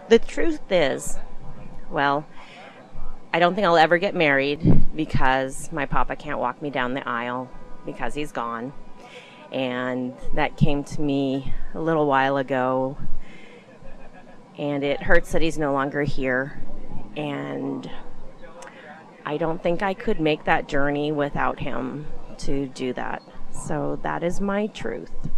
The truth is, well, I don't think I'll ever get married because my papa can't walk me down the aisle because he's gone. And that came to me a little while ago, and it hurts that he's no longer here. And I don't think I could make that journey without him to do that. So that is my truth.